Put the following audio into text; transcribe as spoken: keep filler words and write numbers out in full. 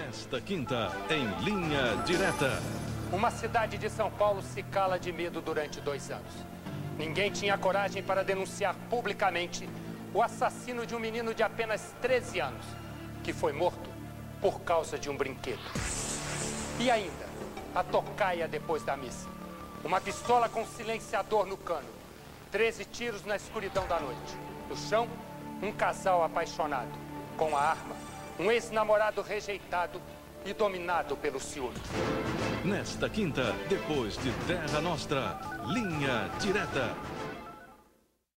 Nesta quinta, em Linha Direta. Uma cidade de São Paulo se cala de medo durante dois anos. Ninguém tinha coragem para denunciar publicamente o assassino de um menino de apenas treze anos, que foi morto por causa de um brinquedo. E ainda, a tocaia depois da missa. Uma pistola com silenciador no cano. treze tiros na escuridão da noite. No chão, um casal apaixonado. Com a arma, um ex-namorado rejeitado e dominado pelo ciúme. Nesta quinta, depois de Terra Nostra, Linha Direta.